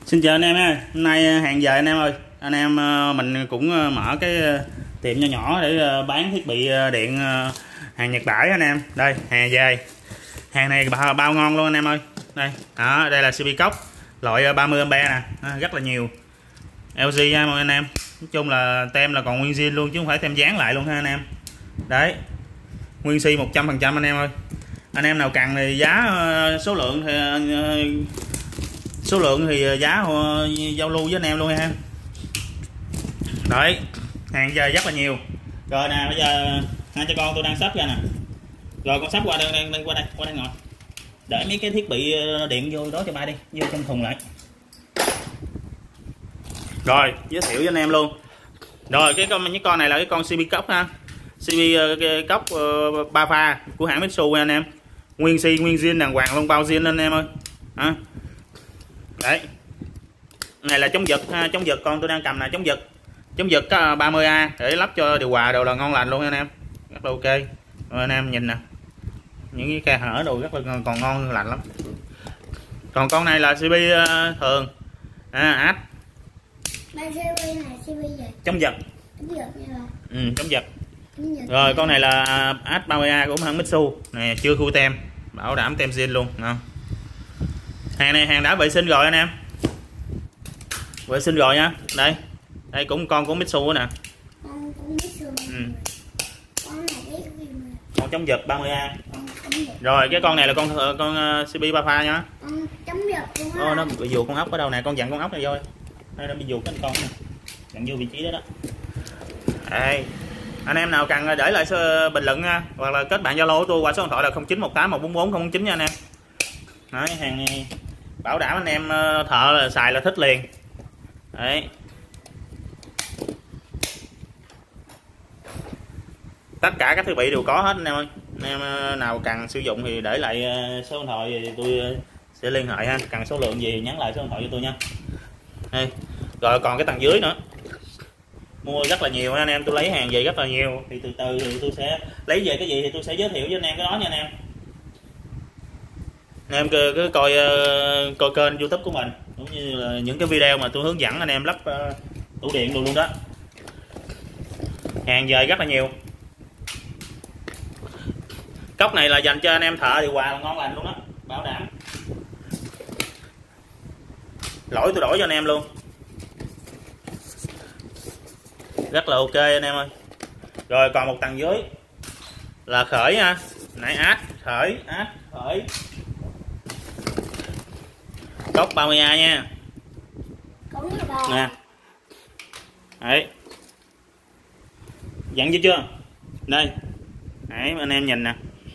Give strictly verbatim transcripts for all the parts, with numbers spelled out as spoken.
Xin chào anh em ha. Hôm nay hàng về anh em ơi. Anh em mình cũng mở cái tiệm nhỏ nhỏ để bán thiết bị điện hàng Nhật Bản anh em. Đây, hàng về. Hàng này bao, bao ngon luôn anh em ơi. Đây, đó, đây là xê pê cốc loại ba mươi am pe nè, rất là nhiều. lờ giê nha mọi anh em. Nói chung là tem là còn nguyên zin luôn chứ không phải tem dán lại luôn ha anh em. Đấy. Nguyên xi một trăm phần trăm anh em ơi. Anh em nào cần thì giá số lượng thì số lượng thì giá giao lưu với anh em luôn ha. Đấy, hàng giờ rất là nhiều. Rồi nè, bây giờ hai cha con tôi đang sắp ra nè. Rồi con sắp qua đây, đây qua đây, qua đây ngồi. Để mấy cái thiết bị điện vô đó cho ba đi, vô trong thùng lại. Rồi, giới thiệu với anh em luôn. Rồi, cái con những con này là cái con xê pê cốc ha. xê pê cốc uh, ba pha của hãng Mitsu anh em. Nguyên xi nguyên zin đàng hoàng luôn, bao zin anh em ơi. À. Đấy. Này là chống giật ha, chống giật con tôi đang cầm là chống giật. Chống giật ba mươi A để lắp cho điều hòa đồ là ngon lành luôn anh em. Rất là ok. Rồi anh em nhìn nè. Những cái khe hở đồ rất là còn ngon lành lắm. Còn con này là xê pê uh, thường. À, át. Chống giật. Ừ, chống giật. Rồi con này là át ba mươi A của hãng Mitsu. Nè, chưa khui tem, bảo đảm tem zin luôn, ngon. Hàng này hàng đã vệ sinh rồi anh em. Vệ sinh rồi nha. Đây. Đây cũng con của Mitsu nè. Ừ. Con chống giật ba mươi A. Rồi cái con này là con con xê pê ba pha nhá. Chống giật luôn. Ô, nó bị vuột con ốc ở đâu nè, con dặn con ốc này vô. Đây nó bị vuột cái con nè. Dặn vô vị trí đó đó. Đây. Anh em nào cần để lại bình luận nha, hoặc là kết bạn Zalo của tôi qua số điện thoại là không chín một tám một bốn bốn không chín nha anh em. Đấy, hàng này bảo đảm anh em thợ là xài là thích liền. Đấy. Tất cả các thiết bị đều có hết anh em ơi. Anh em nào cần sử dụng thì để lại số điện thoại thì tôi sẽ liên hệ ha. Cần số lượng gì nhắn lại số điện thoại cho tôi nha. Đây. Rồi còn cái tầng dưới nữa. Mua rất là nhiều anh em, tôi lấy hàng về rất là nhiều thì từ từ thì tôi sẽ lấy về cái gì thì tôi sẽ giới thiệu với anh em cái đó nha anh em. Anh em cứ, cứ coi coi kênh YouTube của mình cũng như là những cái video mà tôi hướng dẫn anh em lắp uh, tủ điện luôn luôn đó. Hàng về rất là nhiều. Cốc này là dành cho anh em thợ điều hòa là ngon lành luôn đó, bảo đảm. Lỗi tôi đổi cho anh em luôn. Rất là ok anh em ơi. Rồi còn một tầng dưới là khởi ha. Nãy át, khởi, át, khởi. Cốc ba mươi A nha. Nè. Đấy. Dặn chưa chưa? Đây. Đấy anh em nhìn nè.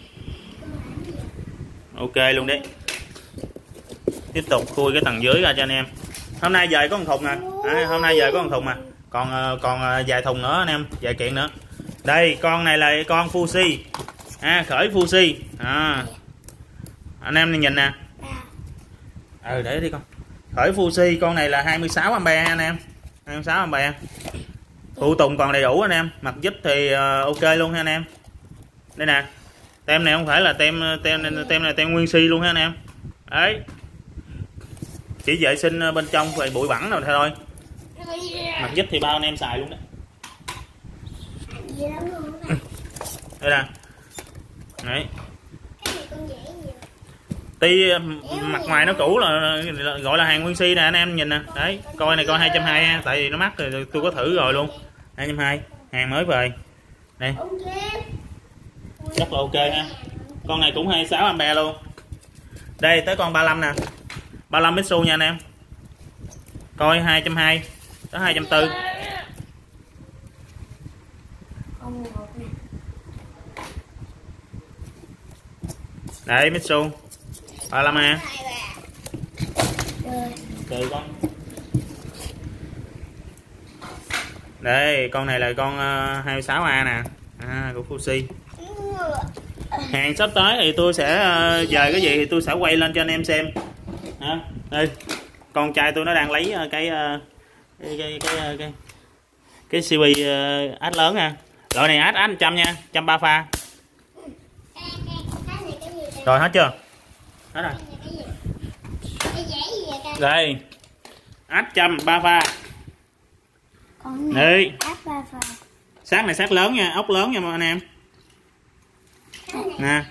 Ok luôn đấy. Tiếp tục khui cái tầng dưới ra cho anh em. Hôm nay về có một thùng nè. À, hôm nay về có một thùng mà. Còn còn vài thùng nữa anh em, vài kiện nữa. Đây, con này là con Fuji. À, khởi Fuji. À. Anh em nhìn nè. Ừ, để đi con. Khởi Fuji, con này là hai mươi sáu am pe anh em. hai mươi sáu am pe. Phụ tùng còn đầy đủ anh em, mặt dít thì ok luôn ha anh em. Đây nè. Tem này không phải là tem tem tem này tem nguyên xi luôn ha anh em. Đấy. Chỉ vệ sinh bên trong về bụi bẩn rồi thôi. Mặt dít thì bao anh em xài luôn đó. Đây nè. Đấy. Tuy mặt ngoài nó cũ là, là gọi là hàng nguyên xi nè anh em nhìn nè. Đấy, coi này coi hai trăm hai mươi ha, tại vì nó mắc rồi tôi có thử rồi luôn. hai trăm hai mươi, hàng mới về. Đây. Rất là ok ha. Con này cũng hai mươi sáu am pe luôn. Đây tới con ba mươi lăm nè. ba mươi lăm Mitsu nha anh em. Coi hai trăm hai mươi tới hai trăm bốn mươi. Đấy Mitsu ba mươi lăm A. Từ con. Đây con này là con uh, hai mươi sáu A nè. À, của Fuji. Hàng sắp tới thì tôi sẽ uh, về cái gì thì tôi sẽ quay lên cho anh em xem. À, đây con trai tôi nó đang lấy uh, cái, uh, cái cái cái cái cái xê pê uh, át lớn nha. Loại này át át một trăm nha, một trăm ba pha. Rồi hết chưa? Hết rồi. Đây. áp châm ba pha. Còn này Đi. áp ba pha. Xác này xác lớn nha, ốc lớn nha mọi anh em. Nè.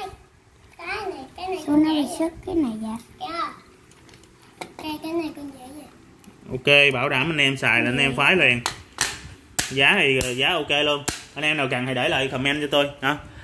Số nó bị sức cái này dạ. Cái cái này con dễ vậy. Ok, bảo đảm anh em xài là anh em phái liền. Giá thì giá ok luôn. Anh em nào cần thì để lại comment cho tôi. Hả?